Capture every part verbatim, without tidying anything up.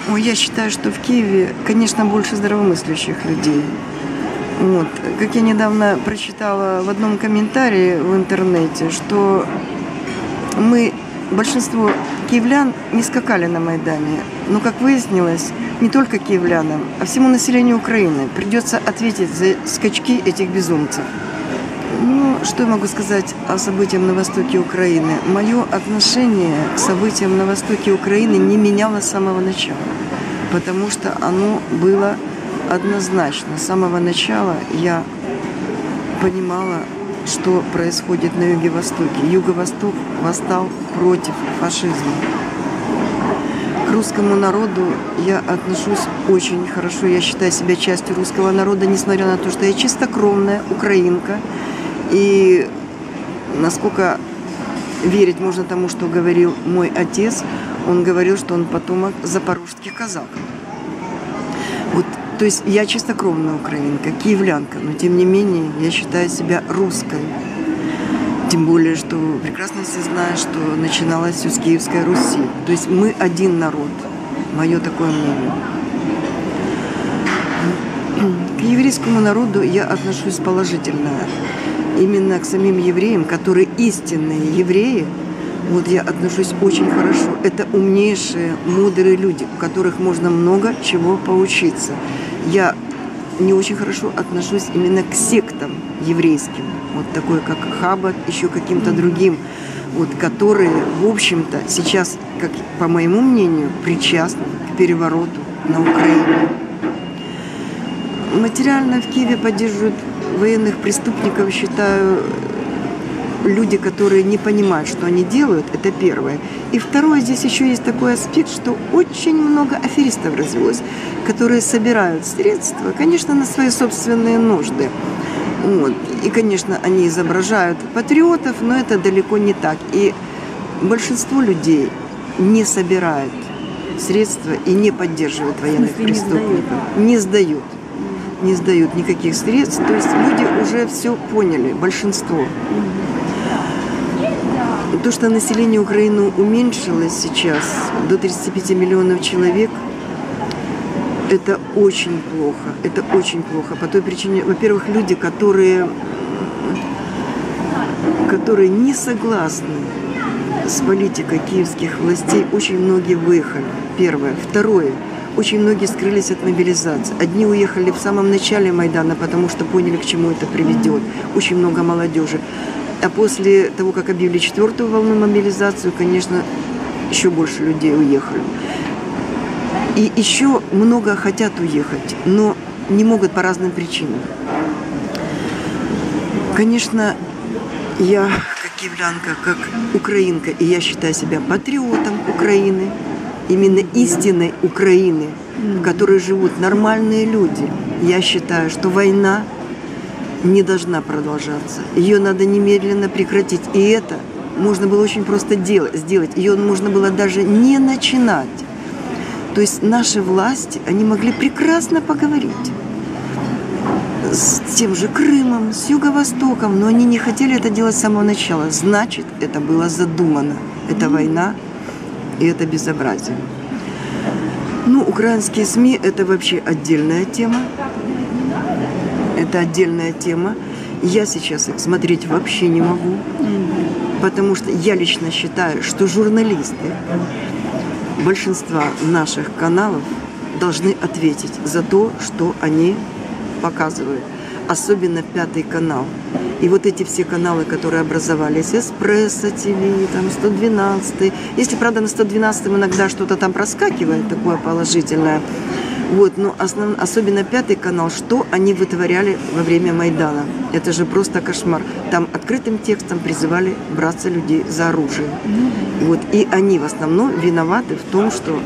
Ой, я считаю, что в Киеве, конечно, больше здравомыслящих людей. Вот. Как я недавно прочитала в одном комментарии в интернете, что мы, большинство киевлян, не скакали на Майдане. Но, как выяснилось, не только киевлянам, а всему населению Украины придется ответить за скачки этих безумцев. Ну, что я могу сказать о событиях на востоке Украины? Мое отношение к событиям на востоке Украины не менялось с самого начала, потому что оно было однозначно. С самого начала я понимала, что происходит на юго-востоке. Юго-восток восстал против фашизма. К русскому народу я отношусь очень хорошо. Я считаю себя частью русского народа, несмотря на то, что я чистокровная украинка. И насколько верить можно тому, что говорил мой отец, он говорил, что он потомок запорожских казаков. Вот, то есть я чистокровная украинка, киевлянка, но тем не менее я считаю себя русской. Тем более, что прекрасно все знают, что начиналось все с Киевской Руси. То есть мы один народ, мое такое мнение. К еврейскому народу я отношусь положительно. Именно к самим евреям, которые истинные евреи, вот я отношусь очень хорошо. Это умнейшие, мудрые люди, у которых можно много чего поучиться. Я не очень хорошо отношусь именно к сектам еврейским, вот такой как Хаббат, еще каким-то другим, вот, которые, в общем-то, сейчас, как по моему мнению, причастны к перевороту на Украине. Материально в Киеве поддерживают военных преступников, считаю, люди, которые не понимают, что они делают, это первое. И второе, здесь еще есть такой аспект, что очень много аферистов развелось, которые собирают средства, конечно, на свои собственные нужды. Вот. И, конечно, они изображают патриотов, но это далеко не так. И большинство людей не собирают средства и не поддерживают военных преступников. Не сдают. Не сдают никаких средств. То есть люди уже все поняли, большинство. То, что население Украины уменьшилось сейчас до тридцати пяти миллионов человек, это очень плохо. Это очень плохо. По той причине, во-первых, люди, которые, которые не согласны с политикой киевских властей, очень многие выехали. Первое. Второе. Очень многие скрылись от мобилизации. Одни уехали в самом начале Майдана, потому что поняли, к чему это приведет. Очень много молодежи. А после того, как объявили четвертую волну мобилизацию, конечно, еще больше людей уехали. И еще много хотят уехать, но не могут по разным причинам. Конечно, я, как киевлянка, как украинка, и я считаю себя патриотом Украины, именно истинной Украины, в которой живут нормальные люди. Я считаю, что война не должна продолжаться. Ее надо немедленно прекратить. И это можно было очень просто делать, сделать. Ее можно было даже не начинать. То есть наши власти, они могли прекрасно поговорить с тем же Крымом, с Юго-Востоком, но они не хотели это делать с самого начала. Значит, это было задумано. Это война. И это безобразие. Ну, украинские СМИ – это вообще отдельная тема. Это отдельная тема. Я сейчас их смотреть вообще не могу. Потому что я лично считаю, что журналисты большинства наших каналов должны ответить за то, что они показывают. Особенно Пятый канал. И вот эти все каналы, которые образовались, Эспрессо ТВ, там сто двенадцать. Если, правда, на сто двенадцатом иногда что-то там проскакивает, такое положительное. Вот, но основ... особенно Пятый канал, что они вытворяли во время Майдана. Это же просто кошмар. Там открытым текстом призывали браться людей за оружие. Вот, и они в основном виноваты в том, что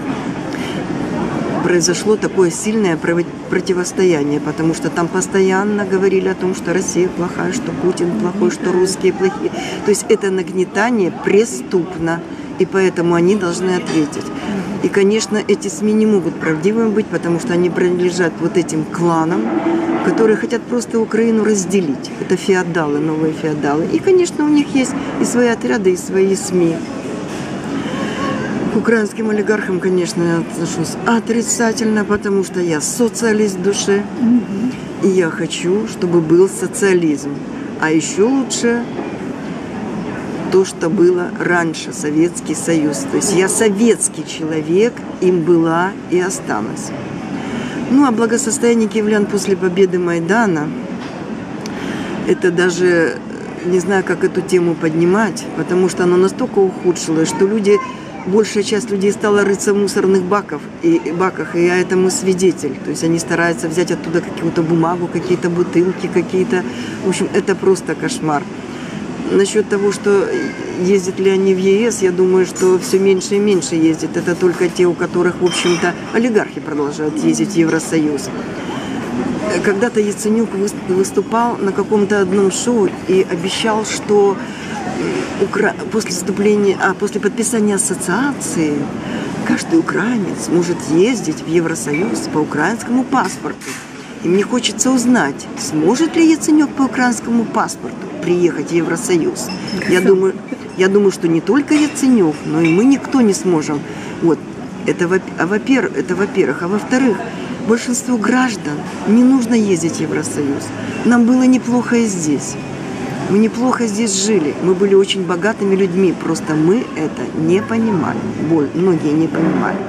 произошло такое сильное противостояние, потому что там постоянно говорили о том, что Россия плохая, что Путин плохой, что русские плохие. То есть это нагнетание преступно, и поэтому они должны ответить. И, конечно, эти СМИ не могут правдивыми быть, потому что они принадлежат вот этим кланам, которые хотят просто Украину разделить. Это феодалы, новые феодалы. И, конечно, у них есть и свои отряды, и свои СМИ. К украинским олигархам, конечно, я отношусь отрицательно, потому что я социалист в душе. И я хочу, чтобы был социализм. А еще лучше то, что было раньше, Советский Союз. То есть я советский человек, им была и останусь. Ну, а благосостояние киевлян после победы Майдана, это даже, не знаю, как эту тему поднимать, потому что оно настолько ухудшилось, что люди, большая часть людей стала рыться в мусорных баках, и, баках, и я этому свидетель. То есть они стараются взять оттуда какую-то бумагу, какие-то бутылки, какие-то... В общем, это просто кошмар. Насчет того, что ездят ли они в ЕС, я думаю, что все меньше и меньше ездят. Это только те, у которых, в общем-то, олигархи продолжают ездить в Евросоюз. Когда-то Яценюк выступал на каком-то одном шоу и обещал, что после вступления, а после подписания ассоциации каждый украинец может ездить в Евросоюз по украинскому паспорту. И мне хочется узнать, сможет ли Яценюк по украинскому паспорту приехать в Евросоюз. Я думаю, я думаю, что не только Яценюк, но и мы никто не сможем. Вот. Это, во-первых, это во-первых. А во-вторых, большинству граждан не нужно ездить в Евросоюз. Нам было неплохо и здесь. Мы неплохо здесь жили. Мы были очень богатыми людьми. Просто мы это не понимали. Боль, многие не понимали.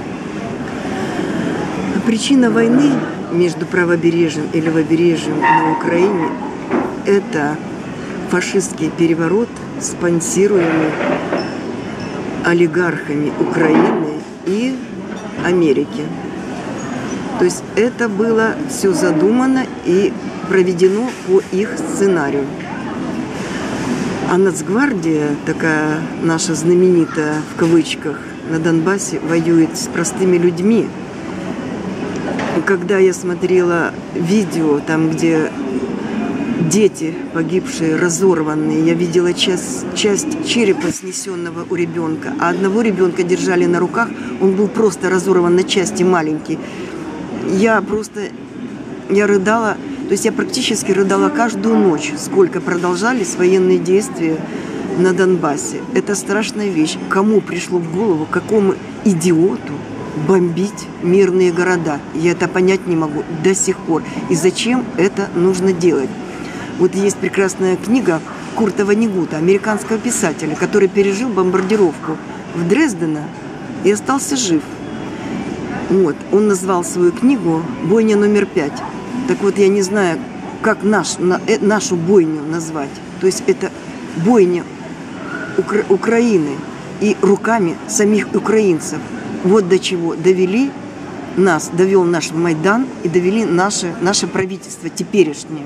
Причина войны между правобережьем и левобережьем на Украине – это фашистский переворот, спонсируемый олигархами Украины и Америки. То есть это было все задумано и проведено по их сценарию. А Нацгвардия, такая наша знаменитая в кавычках, на Донбассе воюет с простыми людьми. Когда я смотрела видео, там, где дети погибшие, разорванные, я видела часть, часть черепа, снесенного у ребенка, а одного ребенка держали на руках, он был просто разорван на части, маленький. Я просто, я рыдала, то есть я практически рыдала каждую ночь, сколько продолжались военные действия на Донбассе. Это страшная вещь. Кому пришло в голову, какому идиоту бомбить мирные города? Я это понять не могу до сих пор. И зачем это нужно делать? Вот есть прекрасная книга Курта Воннегута, американского писателя, который пережил бомбардировку в Дрездена и остался жив. Вот. Он назвал свою книгу «Бойня номер пять». Так вот, я не знаю, как наш, на, э, нашу бойню назвать. То есть это бойня Укра- Украины и руками самих украинцев. Вот до чего довели нас, довел наш Майдан и довели наше, наше правительство теперешнее.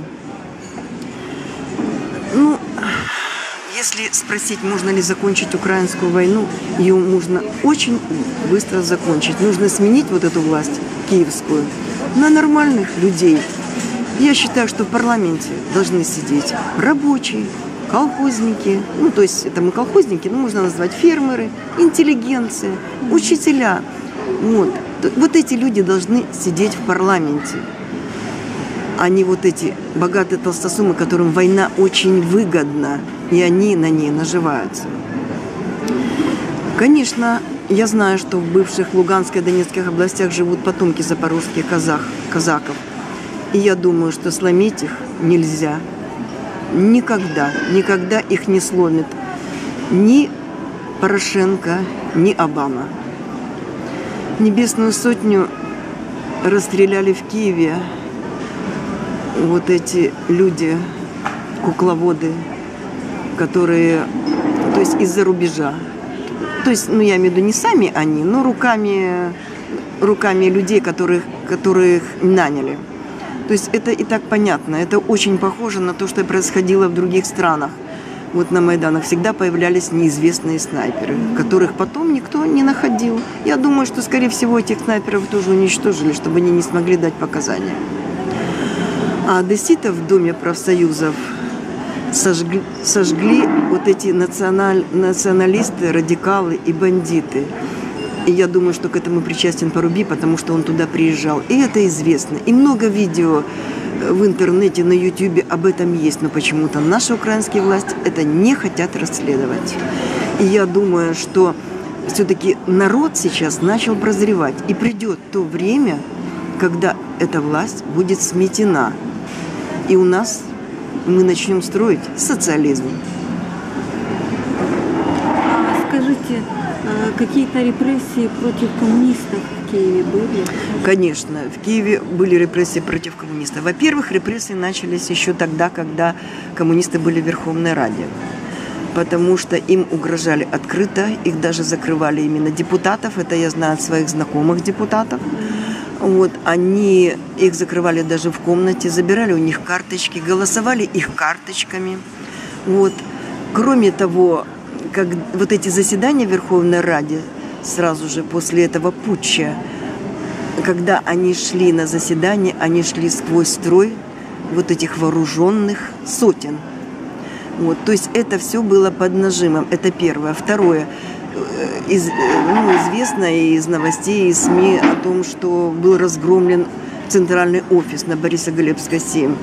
Ну, если спросить, можно ли закончить украинскую войну, ее можно очень быстро закончить. Нужно сменить вот эту власть киевскую на нормальных людей. Я считаю, что в парламенте должны сидеть рабочие, колхозники, ну, то есть это мы колхозники, но можно назвать фермеры, интеллигенция, учителя. Вот. Вот эти люди должны сидеть в парламенте, а не вот эти богатые толстосумы, которым война очень выгодна, и они на ней наживаются. Конечно, я знаю, что в бывших Луганской и Донецких областях живут потомки запорожских казах, казаков. И я думаю, что сломить их нельзя. Никогда, никогда их не сломит ни Порошенко, ни Обама. Небесную сотню расстреляли в Киеве вот эти люди, кукловоды, которые, то есть из-за рубежа. То есть, ну, я имею в виду не сами они, но руками, руками людей, которых, которых наняли. То есть это и так понятно. Это очень похоже на то, что происходило в других странах. Вот на Майданах всегда появлялись неизвестные снайперы, которых потом никто не находил. Я думаю, что, скорее всего, этих снайперов тоже уничтожили, чтобы они не смогли дать показания. А одесситов в Доме профсоюзов сожгли, сожгли вот эти националь, националисты, радикалы и бандиты. И я думаю, что к этому причастен Парубий, потому что он туда приезжал. И это известно. И много видео в интернете, на ютубе об этом есть. Но почему-то наши украинские власти это не хотят расследовать. И я думаю, что все-таки народ сейчас начал прозревать. И придет то время, когда эта власть будет сметена. И у нас мы начнем строить социализм. Скажите, какие-то репрессии против коммунистов в Киеве были? Конечно, в Киеве были репрессии против коммунистов. Во-первых, репрессии начались еще тогда, когда коммунисты были в Верховной Раде. Потому что им угрожали открыто, их даже закрывали именно депутатов. Это я знаю от своих знакомых депутатов. Вот, они их закрывали даже в комнате, забирали у них карточки, голосовали их карточками. Вот. Кроме того, как вот эти заседания в Верховной Раде, сразу же после этого путча, когда они шли на заседание, они шли сквозь строй вот этих вооруженных сотен. Вот, то есть это все было под нажимом, это первое. Второе, из, ну, известно из новостей, из СМИ о том, что был разгромлен центральный офис на Борисоглебской семь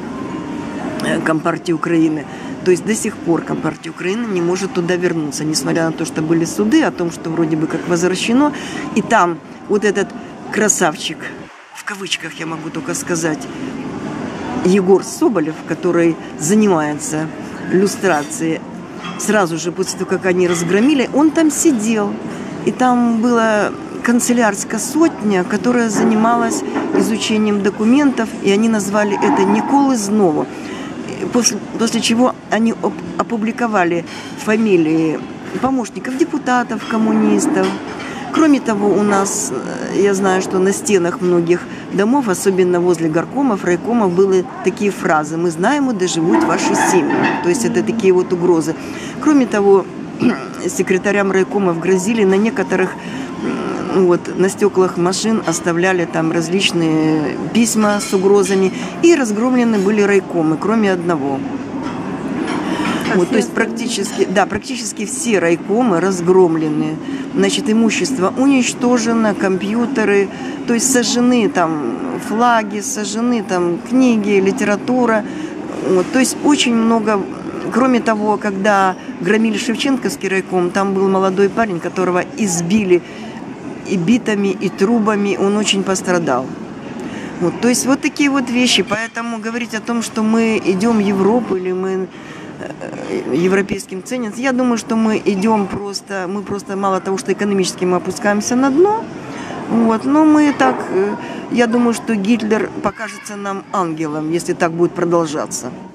Компартии Украины. То есть до сих пор Компартия Украины не может туда вернуться, несмотря на то, что были суды о том, что вроде бы как возвращено. И там вот этот красавчик, в кавычках я могу только сказать, Егор Соболев, который занимается люстрацией, сразу же после того, как они разгромили, он там сидел. И там была канцелярская сотня, которая занималась изучением документов, и они назвали это «Николы Знову». После, после чего они опубликовали фамилии помощников депутатов, коммунистов. Кроме того, у нас, я знаю, что на стенах многих домов, особенно возле горкомов, райкомов, были такие фразы: «Мы знаем, где живут ваши семьи». То есть это такие вот угрозы. Кроме того, секретарям райкомов грозили на некоторых, вот, на стеклах машин оставляли там различные письма с угрозами. И разгромлены были райкомы, кроме одного. Вот, то есть практически, да, практически все райкомы разгромлены. Значит, имущество уничтожено, компьютеры, то есть сожжены там флаги, сожжены там книги, литература. Вот, то есть очень много. Кроме того, когда громили Шевченковский райком, там был молодой парень, которого избили и битами, и трубами, он очень пострадал. Вот, то есть вот такие вот вещи. Поэтому говорить о том, что мы идем в Европу или мы европейским ценится, я думаю, что мы идем просто, мы просто мало того, что экономически мы опускаемся на дно, вот, но мы так, я думаю, что Гитлер покажется нам ангелом, если так будет продолжаться.